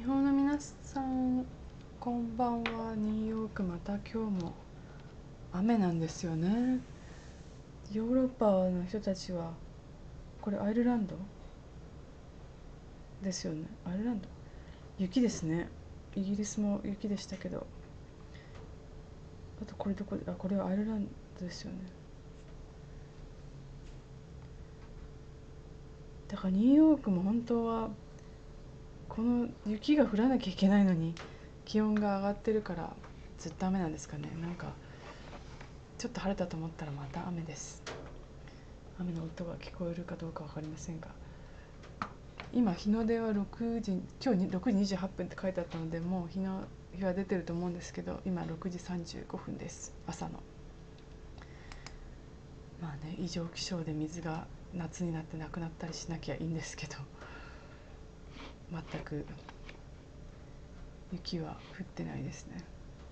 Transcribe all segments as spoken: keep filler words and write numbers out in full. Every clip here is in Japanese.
日本の皆さん、こんばんは。ニューヨーク、また今日も雨なんですよね。ヨーロッパの人たちは、これアイルランドですよね。アイルランド、雪ですね。イギリスも雪でしたけど、あとこれどこで、あ、これはアイルランドですよね。だからニューヨークも本当はこの雪が降らなきゃいけないのに、気温が上がってるからずっと雨なんですかね。なんかちょっと晴れたと思ったらまた雨です。雨の音が聞こえるかどうか分かりませんが、今日の出はろくじ、今日ろくじにじゅうはっぷんって書いてあったので、もう日の日は出てると思うんですけど、今ろくじさんじゅうごふんです、朝の。まあね、異常気象で水が夏になってなくなったりしなきゃいいんですけど、全く雪は降ってないですね。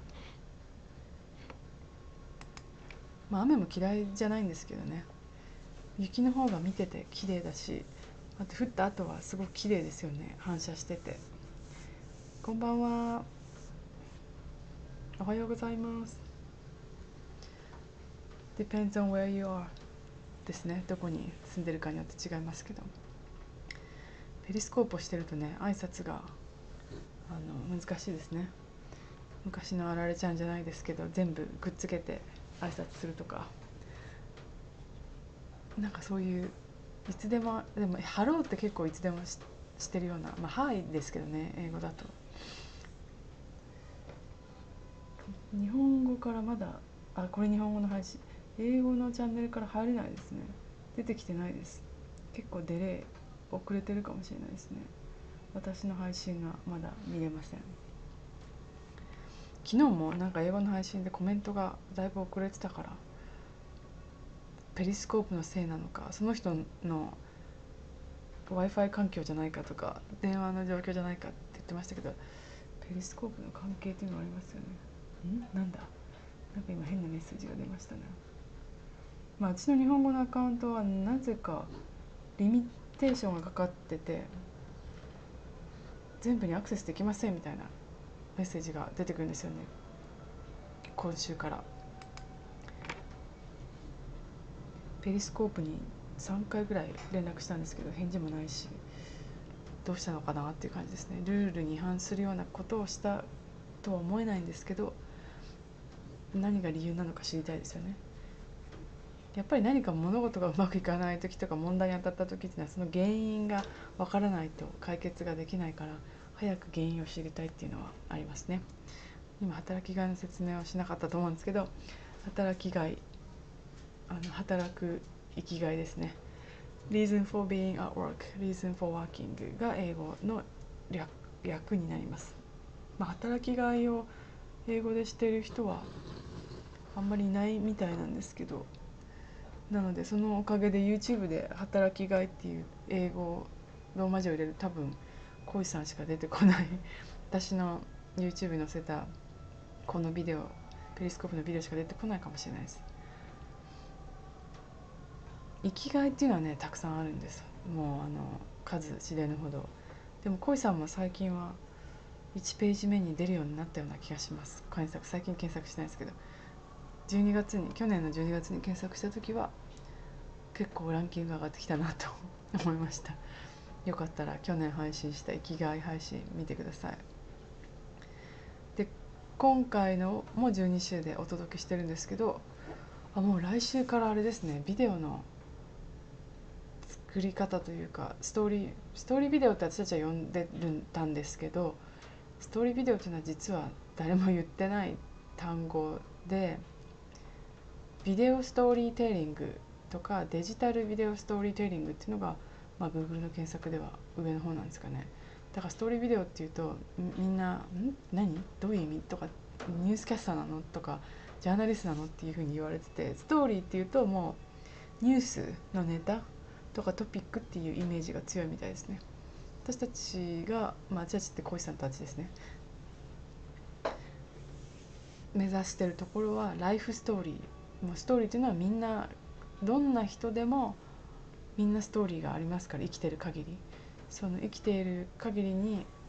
まあ雨も嫌いじゃないんですけどね、雪の方が見てて綺麗だし、あと降った後はすごく綺麗ですよね、反射してて。こんばんは、おはようございます。 Depends on where you are ですね。どこに住んでるかによって違いますけど、ペリスコープをしてるとね、挨拶があの難しいですね。昔のあられちゃんじゃないですけど、全部くっつけて挨拶するとか、なんかそういう、いつでも、でもハローって結構いつでも し, してるような、まあハイですけどね、英語だと。日本語からまだ、あ、これ日本語の配信、英語のチャンネルから入れないですね。出てきてないです。結構デレイ遅れてるかもしれないですね。私の配信がまだ見れません。昨日もなんか英語の配信でコメントがだいぶ遅れてたから、ペリスコープのせいなのか、その人の ワイファイ 環境じゃないかとか、電話の状況じゃないかって言ってましたけど、ペリスコープの関係っていうのはありますよね。んなんだ、なんか今変なメッセージが出ましたね。まあうちの日本語のアカウントはなぜかリミテーションがかかってて、全部にアクセスできませんみたいなメッセージが出てくるんですよね、今週から。ペリスコープにさんかいぐらい連絡したんですけど、返事もないし、どうしたのかなっていう感じですね。ルールに違反するようなことをしたとは思えないんですけど、何が理由なのか知りたいですよね。やっぱり何か物事がうまくいかない時とか、問題に当たった時っていうのは、その原因がわからないと解決ができないから、早く原因を知りたいっていうのはありますね。今働きがいの説明をしなかったと思うんですけど、働きがい、あの働く生きがいですね。 Reason for being at work, Reason for working が英語の 略, 略になります。まあ、働きがいを英語でしている人はあんまりいないみたいなんですけど、なのでそのおかげで YouTube で働きがいっていう英語ローマ字を入れる、多分小石さんしか出てこない私の YouTube に載せたこのビデオ、ペリスコープのビデオしか出てこないかもしれないです。生きがいっていうのはね、たくさんあるんです。もうあの数知れぬほど。でも小石さんも最近はいちページ目に出るようになったような気がします。検索、最近検索してないですけど、じゅうにがつに、去年のじゅうにがつに検索した時は結構ランキング上がってきたなと思いました。よかったら去年配信した生きがい配信見てください。で、今回のもじゅうに週でお届けしてるんですけど、あ、もう来週からあれですね、ビデオの作り方というか、ストーリーストーリービデオって私たちは呼んでるたんですけど、ストーリービデオっていうのは実は誰も言ってない単語で、ビデオストーリーテリングとかデジタルビデオストーリーテリングっていうのが、まあ、Google の検索では上の方なんですかね。だからストーリービデオっていうと、みんな「ん何どういう意味?」とか、ニュースキャスターなのとか、ジャーナリストなのっていうふうに言われてて、ストーリーっていうともうニュースのネタとかトピックっていうイメージが強いみたいですね。私たちが、まあ、私たちって小石さんたちですね、目指してるところはライフストーリー。もうストーリーっていうのはみんな、どんな人でもみんなストーリーがありますから、生きてる限り、その生きている限りに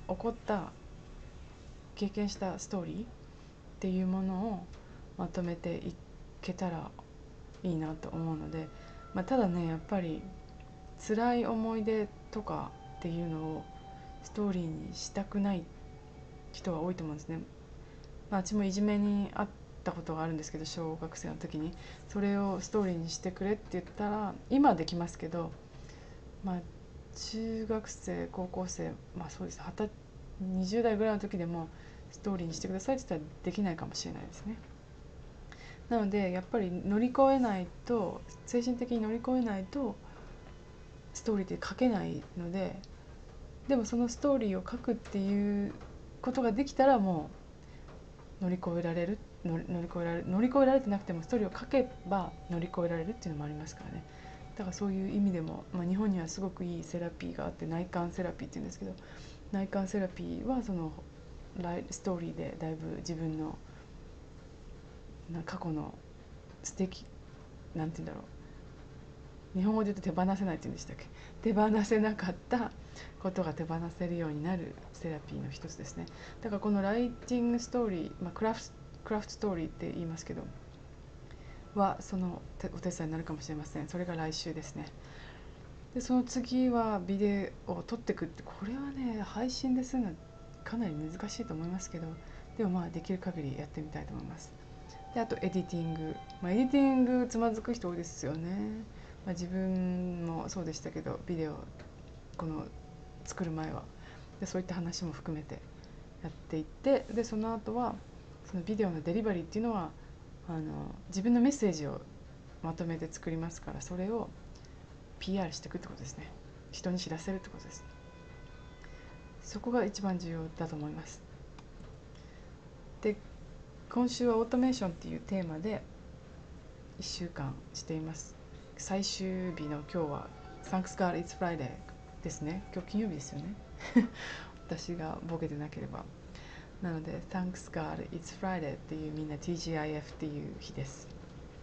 起こった経験したストーリーっていうものをまとめていけたらいいなと思うので、まあ、ただねやっぱり辛い思い出とかっていうのをストーリーにしたくない人は多いと思うんですね。まあ、私もいじめにあったことがあるんですけど、小学生の時にそれをストーリーにしてくれって言ったら今できますけど、まあ、中学生高校生、まあそうですにじゅう代ぐらいの時でもストーリーにしてくださいって言ったらできないかもしれないですね。なのでやっぱり乗り越えないと、精神的に乗り越えないとストーリーって書けないので、でもそのストーリーを書くっていうことができたらもう乗り越えられる乗り乗り越えられる乗り越えられてなくてもストーリーを書けば乗り越えられるっていうのもありますからね。だからそういう意味でも、まあ、日本にはすごくいいセラピーがあって、内観セラピーっていうんですけど、内観セラピーはそのストーリーでだいぶ自分の過去の素敵なんて言うんだろう、日本語で言うと手放せないって言うんでしたっけ、手放せなかったことが手放せるようになるセラピーの一つですね。だからこのライティングストーリー、まあ、クラフトクラフトストーリーって言いますけどはそのお手伝いになるかもしれません。それが来週ですね。でその次はビデオを撮っていくって、これはね配信でするのはかなり難しいと思いますけど、でもまあできる限りやってみたいと思います。であとエディティング、まあ、エディティングつまずく人多いですよね。まあ、自分もそうでしたけど、ビデオこの作る前はでそういった話も含めてやっていって、でその後はそのビデオのデリバリーっていうのはあの自分のメッセージをまとめて作りますから、それを ピーアール していくってことですね。人に知らせるってことです。そこが一番重要だと思います。で今週はオートメーションっていうテーマでいっしゅうかんしています。最終日の今日は Thanks God It's Friday ですね。今日金曜日ですよね私がボケてなければ。なので Thanks God It's Friday っていう、みんな ティージーアイエフ っていう日です。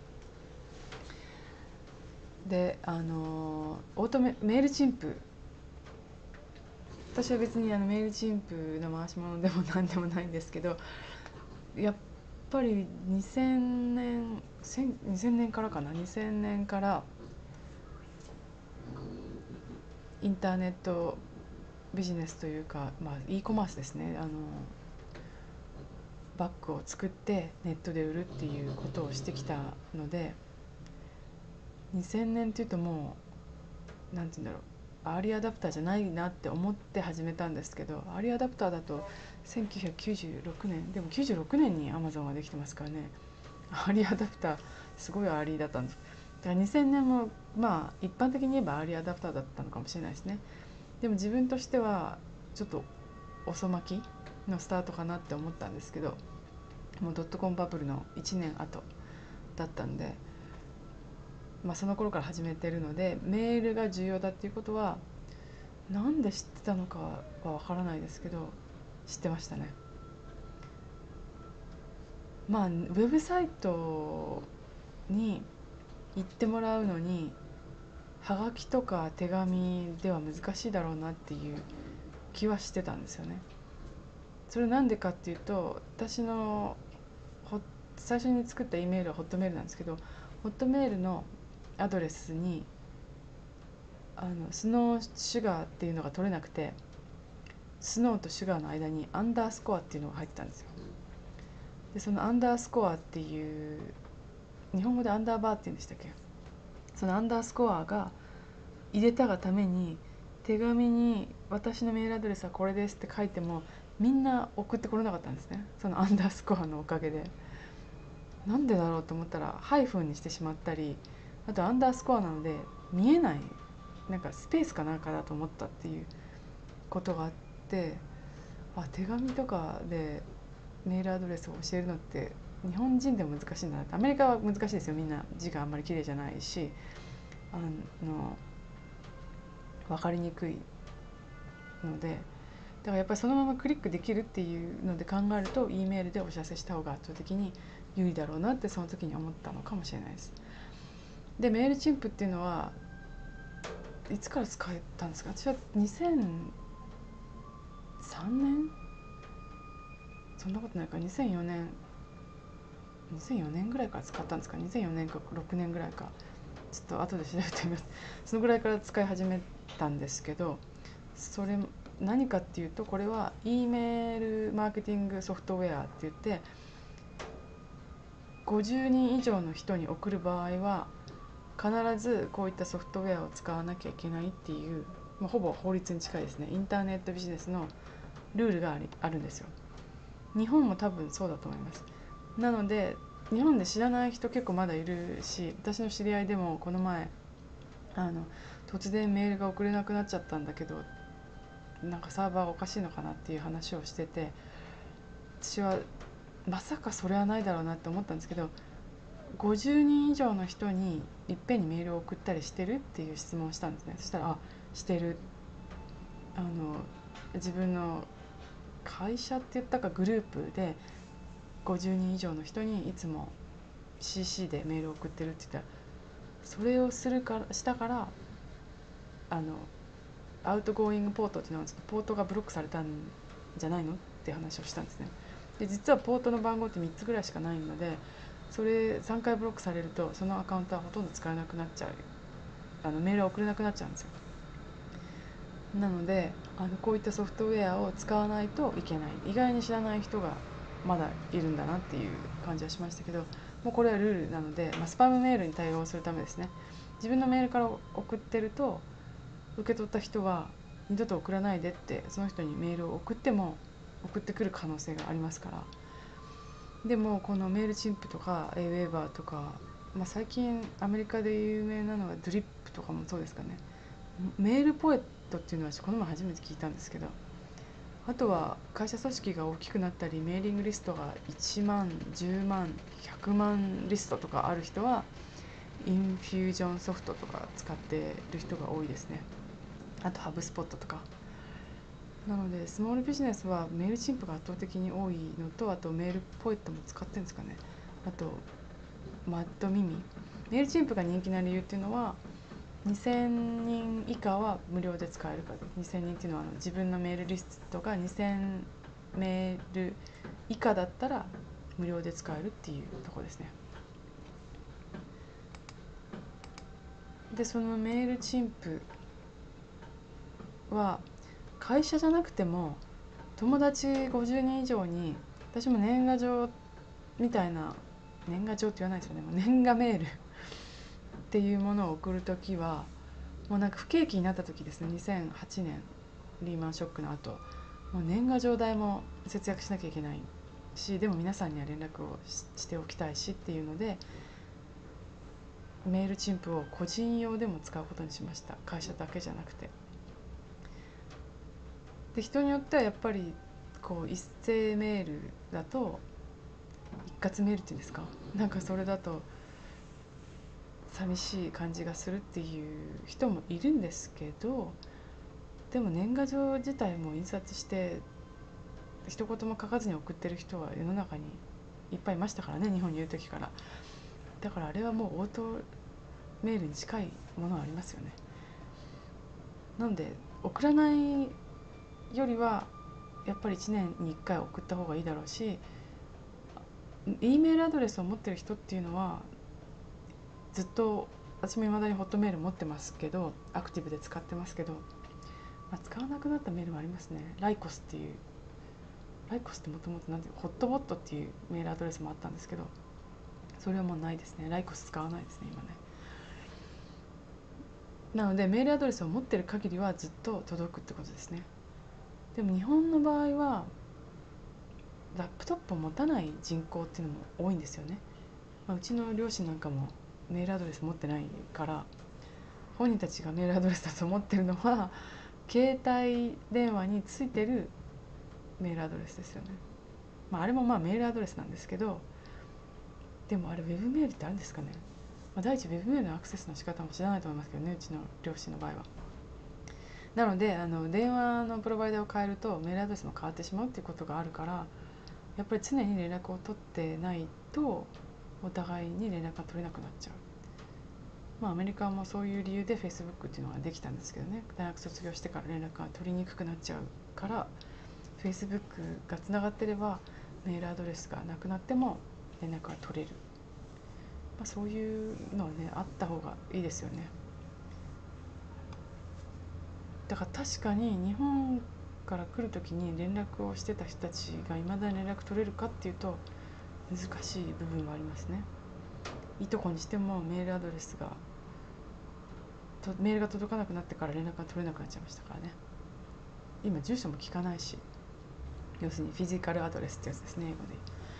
であのオートメメールチンプ、私は別にあのメールチンプの回し物でも何でもないんですけど、やっぱりにせんねんにせんねんからかなにせんねんからインターネットビジネスというか、まあ、e コマースですね、あのバッグを作ってネットで売るっていうことをしてきたので、にせんねんっていうともうなんて言うんだろう、アーリーアダプターじゃないなって思って始めたんですけど、アーリーアダプターだとせんきゅうひゃくきゅうじゅうろくねん、でもきゅうじゅうろくねんにアマゾンはできてますからね。アーリーアダプターすごいアーリーだったんです。だからにせんねんもまあ一般的に言えばアーリーアダプターだったのかもしれないですね。でも自分としてはちょっと遅まきのスタートかなって思ったんですけど、もうドットコムバブルのいちねんごだったんで、まあ、その頃から始めてるので、メールが重要だっていうことはなんで知ってたのかはわからないですけど知ってましたね。まあウェブサイトに行ってもらうのにはがきとか手紙では難しいだろうなっていう気はしてたんですよね。それなんでかっていうと、私の最初に作った E メールはホットメールなんですけど、ホットメールのアドレスにあのスノーシュガーっていうのが取れなくて、スノーとシュガーの間にアンダースコアっていうのが入ってたんですよ。でそのアンダースコアっていう、日本語でアンダーバーって言うんでしたっけ、そのアンダースコアが入れたがために手紙に私のメールアドレスはこれですって書いてもみんな送ってこれなかったんですね、そのアンダースコアのおかげで。なんでだろうと思ったらハイフンにしてしまったり、あとアンダースコアなので見えない、なんかスペースかなんかだと思ったっていうことがあって、あ手紙とかでメールアドレスを教えるのって日本人でも難しいんだなって。アメリカは難しいですよ、みんな字があんまり綺麗じゃないし、あの分かりにくいので、だからやっぱりそのままクリックできるっていうので考えると E メールでお知らせした方が圧倒的に有利だろうなってその時に思ったのかもしれないです。でメールチンプっていうのはいつから使えたんですか。私はにせんさんねん、そんなことないか、にせんよねんにせんよねんぐらいから使ったんですか、にせんよねんかろくねんぐらいか、ちょっと後で調べてみます。そのぐらいから使い始めたんですけど、それ何かっていうと、これは E メールマーケティングソフトウェアって言って、ごじゅうにん以上の人に送る場合は必ずこういったソフトウェアを使わなきゃいけないっていう、まあ、ほぼ法律に近いですね、インターネットビジネスのルールがありあるんですよ。日本も多分そうだと思います。なので日本で知らない人結構まだいるし、私の知り合いでもこの前あの突然メールが送れなくなっちゃったんだけど、なんかサーバーがおかしいのかなっていう話をしてて、私はまさかそれはないだろうなって思ったんですけど、ごじゅうにん以上の人にいっぺんにメールを送ったりしてるっていう質問をしたんですね。そしたら、あ、してる、あの自分の会社って言ったかグループでごじゅうにん以上の人にいつも シーシー でメールを送ってるって言ったら、それをするからしたからあのアウトゴーイングポートっていうのはちょっとポートがブロックされたんじゃないのって話をしたんですね。で実はポートの番号ってみっつぐらいしかないので、それさんかいブロックされるとそのアカウントはほとんど使えなくなっちゃう、あのメールは送れなくなっちゃうんですよ。なのであのこういったソフトウェアを使わないといけない、意外に知らない人がまだいるんだなっていう感じはしましたけど、もうこれはルールなので、まあ、スパムメールに対応するためですね。自分のメールから送ってると受け取った人は二度と送らないでってその人にメールを送っても送ってくる可能性がありますから。でもこのメールチンプとかエイウェーバーとか、まあ、最近アメリカで有名なのはドリップとかもそうですかね。メールポエットっていうのはこの前初めて聞いたんですけど、あとは会社組織が大きくなったりメーリングリストがいちまんじゅうまんひゃくまんリストとかある人はインフュージョンソフトとか使ってる人が多いですね。あとハブスポットとか。なのでスモールビジネスはメールチンプが圧倒的に多いのと、あとメールポエットも使ってるんですかね。あとマッドミミ、メールチンプが人気な理由っていうのはにせんにん以下は無料で使えるからです。にせんにんっていうのはあの自分のメールリストがにせんメール以下だったら無料で使えるっていうところですね。でそのメールチンプは会社じゃなくても友達ごじゅうにん以上に、私も年賀状みたいな、年賀状って言わないですよね、年賀メールっていうものを送るときはもうなんか不景気になった時ですね、にせんはちねんリーマンショックの後、もう年賀状代も節約しなきゃいけないし、でも皆さんには連絡を し, しておきたいしっていうのでメールチンプを個人用でも使うことにしました。会社だけじゃなくて。で人によってはやっぱりこう一斉メールだと、一括メールっていうんですか、なんかそれだと寂しい感じがするっていう人もいるんですけど、でも年賀状自体も印刷して一言も書かずに送ってる人は世の中にいっぱいいましたからね、日本にいる時から。だからあれはもうオートメールに近いものはありますよね。なので送らないよりはやっぱりいちねんにいっかい送った方がいいだろうし、 E メールアドレスを持ってる人っていうのはずっと、私も未だにホットメール持ってますけどアクティブで使ってますけど、まあ、使わなくなったメールもありますね。ライコスっていう、ライコスってもともとなんていうホットボットっていうメールアドレスもあったんですけど、それはもうないですね。ライコス使わないですね今ね。なのでメールアドレスを持ってる限りはずっと届くってことですね。でも日本の場合はラップトップを持たない人口っていうのも多いんですよね。まあ、うちの両親なんかもメールアドレス持ってないから、本人たちがメールアドレスだと思ってるのは携帯電話についてるメールアドレスですよね。まあ、あれもまあメールアドレスなんですけど、でもあれウェブメールってあるんですかね。まあ、第一ウェブメールのアクセスの仕方も知らないと思いますけどね、うちの両親の場合は。なのであの電話のプロバイダーを変えるとメールアドレスも変わってしまうっていうことがあるから、やっぱり常に連絡を取ってないとお互いに連絡が取れなくなっちゃう。まあアメリカもそういう理由で Facebook っていうのができたんですけどね、大学卒業してから連絡が取りにくくなっちゃうから Facebook がつながってればメールアドレスがなくなっても連絡が取れる、まあ、そういうのはねあった方がいいですよね。だから確かに日本から来る時に連絡をしてた人たちがいまだに連絡取れるかっていうと難しい部分はありますね。いとこにしてもメールアドレスがメールが届かなくなってから連絡が取れなくなっちゃいましたからね。今住所も聞かないし、要するにフィジカルアドレスってやつですね、英語で。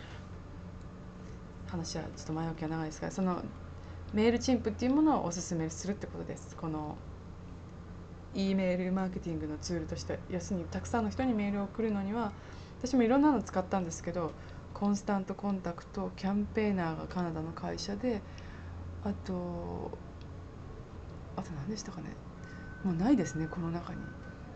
話はちょっと前置きは長いですが、そのメールチンプっていうものをおすすめするってことです。この E メールマーケティングのツールとして、要するにたくさんの人にメールを送るのには、私もいろんなの使ったんですけど、コンスタントコンタクト、キャンペーナーがカナダの会社で、あとあと何でしたかね、もうないですねこの中に。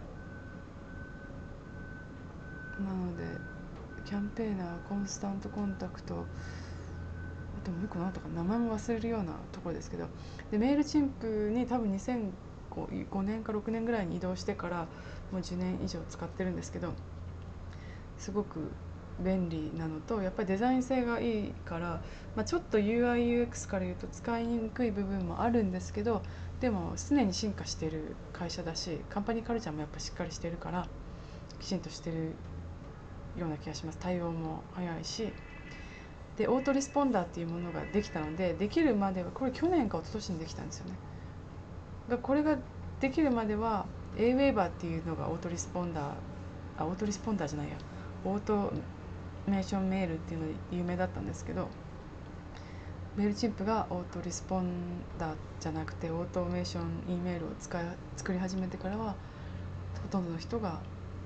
なのでキャンペーナー、コンスタントコンタクト、あともう一個何とか名前も忘れるようなところですけど、でメールチンプに多分にせんごねんかろくねんぐらいに移動してからもうじゅうねん以上使ってるんですけど、すごく便利なのと、やっぱりデザイン性がいいから、まあ、ちょっと ユーアイユーエックス から言うと使いにくい部分もあるんですけど、でも常に進化している会社だし、カンパニーカルチャーもやっぱしっかりしてるからきちんとしてるような気がします。対応も早いし、でオートリスポンダーっていうものができたので、できるまではこれ去年か一昨年にできたんですよね。だこれができるまでは A ウェーバーっていうのがオートリスポンダーあオートリスポンダーじゃないやオートメーションメールっていうので有名だったんですけど、メールチンプがオートリスポンダーじゃなくてオートメーション E メールを使い作り始めてからは、ほとんどの人が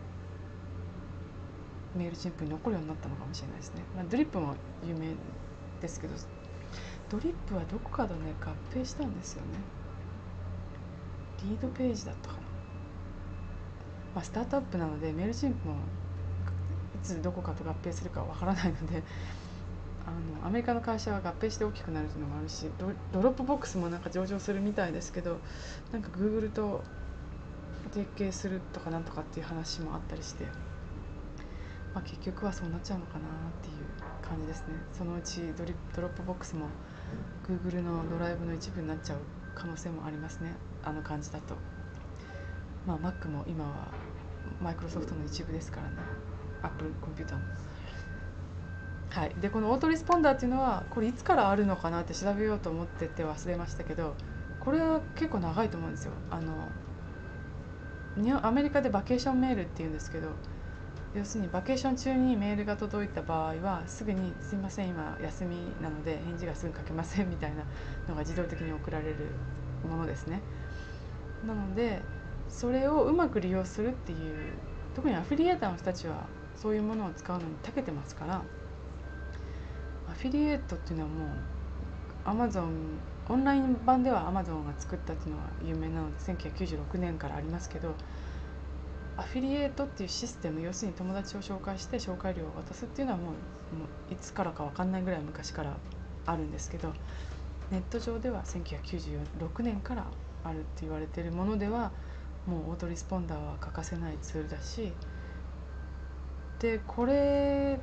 メールチンプに残るようになったのかもしれないですね。まあ、ドリップも有名ですけど、ドリップはどこかとね合併したんですよね。リードページだったかな。まあ、スタートアップなのでメールチンプもいつどこかと合併するかわからないので、あのアメリカの会社は合併して大きくなるというのもあるし、 ド, ドロップボックスもなんか上場するみたいですけど、なんか Google と提携するとかなんとかっていう話もあったりして、まあ、結局はそうなっちゃうのかなっていう感じですね。そのうちドリドロップボックスも Google のドライブの一部になっちゃう可能性もありますね、あの感じだと。まあ Mac も今はマイクロソフトの一部ですからね、 Apple コンピューターも。はい、でこのオートリスポンダーっていうのはこれいつからあるのかなって調べようと思ってて忘れましたけど、これは結構長いと思うんですよ。あの日本アメリカでバケーションメールっていうんですけど、要するにバケーション中にメールが届いた場合はすぐに「すいません今休みなので返事がすぐ書けません」みたいなのが自動的に送られるものですね。なのでそれをうまく利用するっていう、特にアフィリエーターの人たちはそういうものを使うのに長けてますから、アフィリエイトっていうのはもう Amazon オンライン版では Amazon が作ったっていうのは有名なのでせんきゅうひゃくきゅうじゅうろくねんからありますけど、アフィリエイトっていうシステム、要するに友達を紹介して紹介料を渡すっていうのはもう、もういつからか分かんないぐらい昔からあるんですけど、ネット上ではせんきゅうひゃくきゅうじゅうろくねんからあるって言われているものでは、もうオートリスポンダーは欠かせないツールだし、でこれ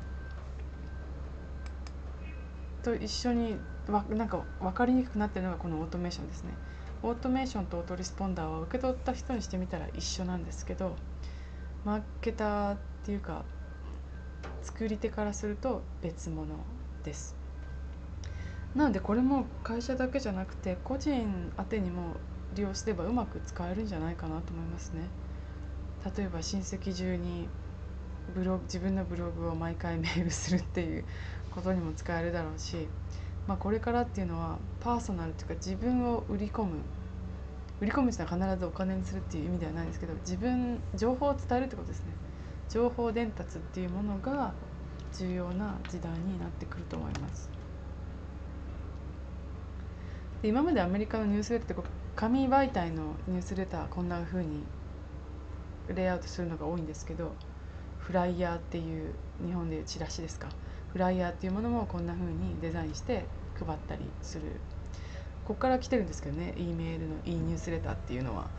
と一緒にわなんか分かりにくくなってるのがこのオートメーションですね。オートメーションとオートリスポンダーは受け取った人にしてみたら一緒なんですけど、マーケターっていうか作り手からすると別物です。なのでこれも会社だけじゃなくて個人宛てにも利用すればうまく使えるんじゃないかなと思いますね。例えば親戚中にブログ自分のブログを毎回メールするっていうことにも使えるだろうし、まあ、これからっていうのはパーソナルっていうか自分を売り込む売り込むっていうのは必ずお金にするっていう意味ではないですけど、自分情報を伝えるってことですね。情報伝達っていうものが重要な時代になってくると思います。で今までアメリカのニュースレターって紙媒体のニュースレターこんな風にレイアウトするのが多いんですけど、フライヤーっていう日本でいうチラシですか、フライヤーっていうものもこんな風にデザインして配ったりする、ここから来てるんですけどね、 E メールの E ニュースレターっていうのは。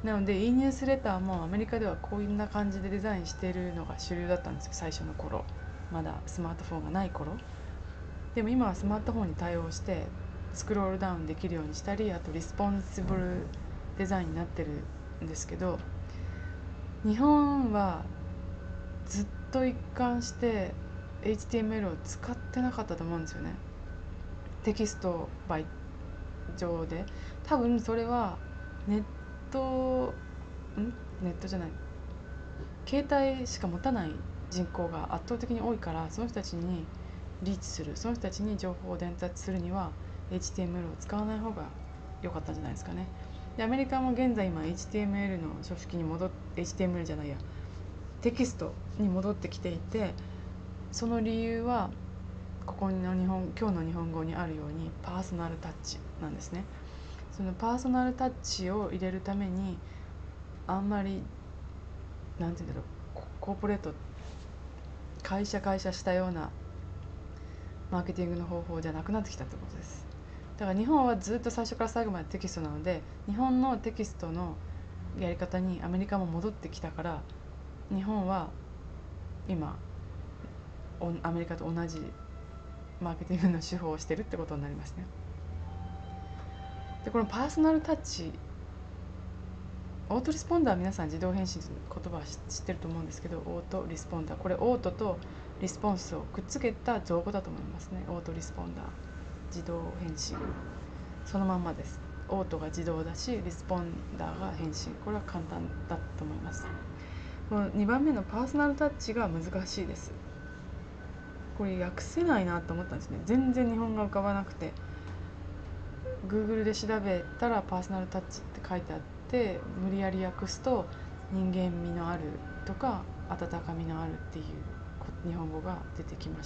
なので e ニュースレターもアメリカではこんな感じでデザインしているのが主流だったんですよ、最初の頃。まだスマートフォンがない頃。でも今はスマートフォンに対応してスクロールダウンできるようにしたり、あとリスポンシブルデザインになってるんですけど、日本はずっと一貫して エイチティーエムエル を使ってなかったと思うんですよね、テキスト媒上で。多分それはネットんネットじゃない携帯しか持たない人口が圧倒的に多いから、その人たちにリーチする、その人たちに情報を伝達するには エイチティーエムエル を使わない方が良かったんじゃないですかね。でアメリカも現在今 エイチティーエムエル の書式に戻っ エイチティーエムエル じゃないやテキストに戻ってきていて、その理由はここの日本今日の日本語にあるようにパーソナルタッチなんですね。そのパーソナルタッチを入れるためにあんまりなんて言うんだろう、コーポレート会社会社したようなマーケティングの方法じゃなくなってきたってことです。だから日本はずっと最初から最後までテキストなので、日本のテキストのやり方にアメリカも戻ってきたから、日本は今アメリカと同じマーケティングの手法をしてるってことになりますね。でこのパーソナルタッチ、オートリスポンダー、皆さん自動返信の言葉は知ってると思うんですけど、オートリスポンダー、これオートとリスポンスをくっつけた造語だと思いますね。オートリスポンダー、自動返信、そのまんまです。オートが自動だし、リスポンダーが返信、これは簡単だと思います。このにばんめのパーソナルタッチが難しいです。これ訳せないなと思ったんですね。全然日本が浮かばなくて、 Google で調べたらパーソナルタッチって書いてあって、無理やり訳すと人間味のあるとか温かみのあるっていう日本語が出てきました。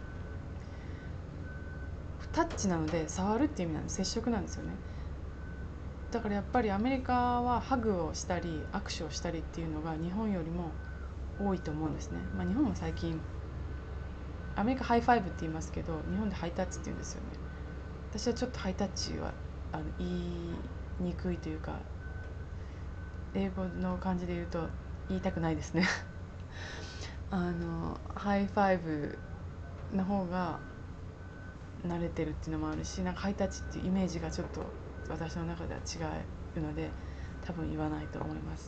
タッチなので触るっていう意味なんで、接触なんですよね。だからやっぱりアメリカはハグをしたり握手をしたりっていうのが日本よりも多いと思うんですね。まあ、日本も最近アメリカハイファイブって言いますけど、日本でハイタッチって言うんですよね。私はちょっとハイタッチはあの言いにくいというか、英語の感じで言うと言いたくないですねあのハイファイブの方が慣れてるっていうのもあるし、なんかハイタッチっていうイメージがちょっと私の中では違うので多分言わないと思います。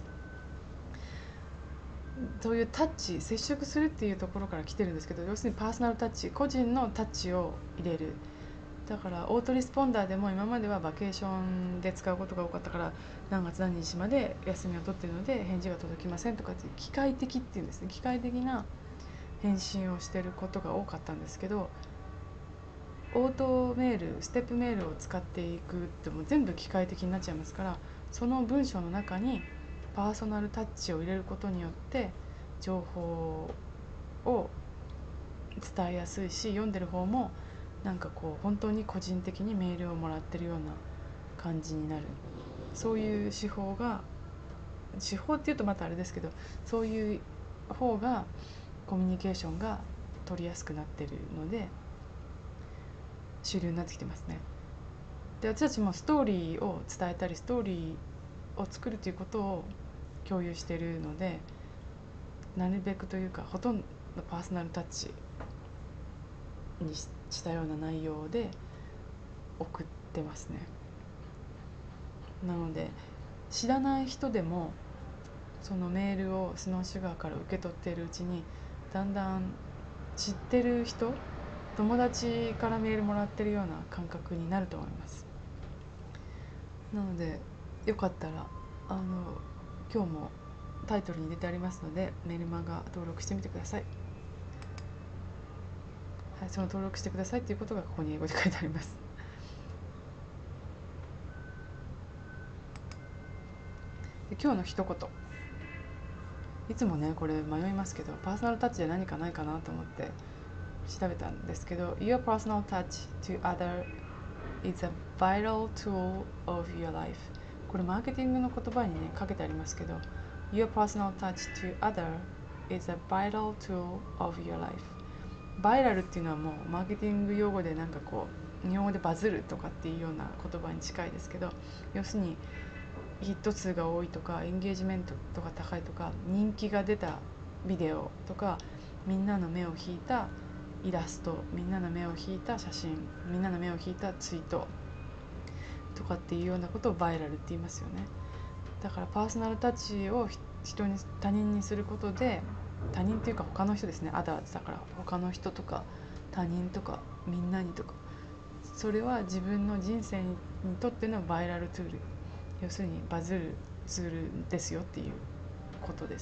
そういうタッチ、接触するっていうところから来てるんですけど、要するにパーソナルタッチ、個人のタッチを入れる。だからオートリスポンダーでも今まではバケーションで使うことが多かったから、何月何日まで休みを取っているので返事が届きませんとかっていう機械的っていうんですね、機械的な返信をしていることが多かったんですけど、オートメール、ステップメールを使っていくっても全部機械的になっちゃいますから、その文章の中にパーソナルタッチを入れることによって情報を伝えやすいし、読んでる方もなんかこう本当に個人的にメールをもらってるような感じになる。そういう手法が、手法っていうとまたあれですけど、そういう方がコミュニケーションが取りやすくなってるので主流になってきてますね。で私たちもストーリーを伝えたりストーリーを作るということを共有しているので、なるべくというかほとんどパーソナルタッチにしたような内容で送ってますね。なので知らない人でもそのメールをスノーシュガーから受け取っているうちに、だんだん知ってる人、友達からメールもらってるような感覚になると思います。なのでよかったらあの今日もタイトルに入れてありますので、メルマガ登録してみてください。はい、その登録してくださいということがここに英語で書いてあります。で今日の一言、いつもねこれ迷いますけど、パーソナルタッチで何かないかなと思って調べたんですけど、 Your personal touch to other is a vital tool of your life。 これマーケティングの言葉にねかけてありますけど、 Your personal touch to other is a vital tool of your life。 バイラルっていうのはもうマーケティング用語でなんかこう日本語でバズるとかっていうような言葉に近いですけど、要するにヒット数が多いとかエンゲージメントとか高いとか人気が出たビデオとかみんなの目を引いたイラスト、みんなの目を引いた写真、みんなの目を引いたツイートとかっていうようなことをバイラルって言いますよね。だからパーソナルタッチを人に他人にすることで、他人っていうか他の人ですね、アダーズだから他の人とか他人とかみんなにとか、それは自分の人生にとってのバイラルツール、要するにバズるツールですよっていうことです。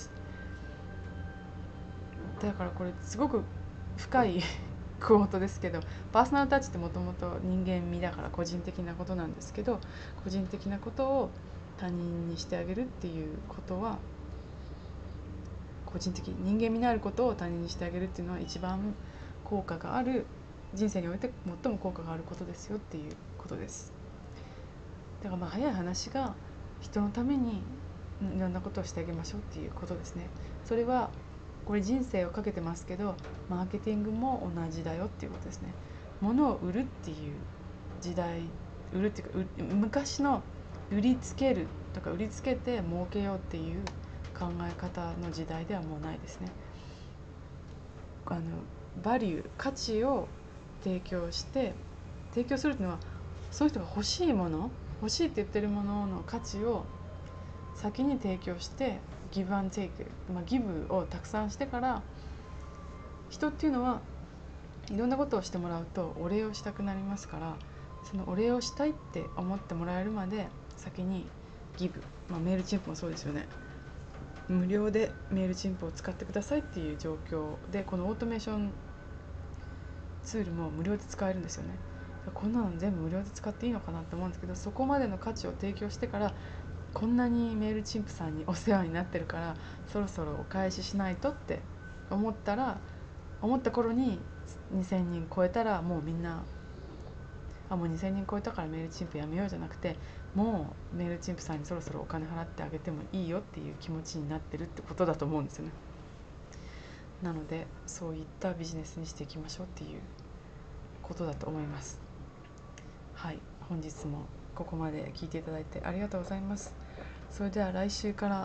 だからこれすごく深いクオートですけど、パーソナルタッチってもともと人間味だから個人的なことなんですけど、個人的なことを他人にしてあげるっていうことは、個人的人間味のあることを他人にしてあげるっていうのは一番効果がある、人生において最も効果があることですよっていうことです。だからまあ早い話が人のためにいろんなことをしてあげましょうっていうことですね。それはこれ人生をかけてますけど、マーケティングも同じだよっていうことですね。物を売るっていう時代、売るっていうか昔の売りつけるとか売りつけて儲けようっていう考え方の時代ではもうないですね。あのバリュー、価値を提供して提供するっていうのは、その人が欲しいもの、欲しいって言ってるものの価値を先に提供してギブアンドテイク、まあ、ギブをたくさんしてから、人っていうのはいろんなことをしてもらうとお礼をしたくなりますから、そのお礼をしたいって思ってもらえるまで先にギブ、まあ、メールチンプもそうですよね。無料でメールチンプを使ってくださいっていう状況で、このオートメーションツールも無料で使えるんですよね。こんなの全部無料で使っていいのかなって思うんですけど、そこまでの価値を提供してから、こんなにメールチンプさんにお世話になってるからそろそろお返ししないとって思ったら、思った頃ににせんにん超えたらもうみんな、あもうにせんにん超えたからメールチンプやめようじゃなくて、もうメールチンプさんにそろそろお金払ってあげてもいいよっていう気持ちになってるってことだと思うんですよね。なのでそういったビジネスにしていきましょうっていうことだと思います。はい、本日もここまで聞いていただいてありがとうございます。それでは来週から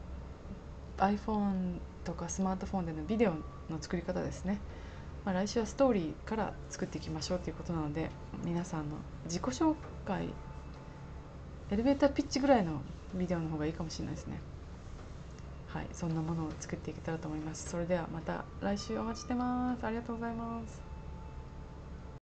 iPhone とかスマートフォンでのビデオの作り方ですね。まあ、来週はストーリーから作っていきましょうということなので、皆さんの自己紹介、エレベーターピッチぐらいのビデオの方がいいかもしれないですね。はい、そんなものを作っていけたらと思います。それではまた来週お待ちしてます。ありがとうございます。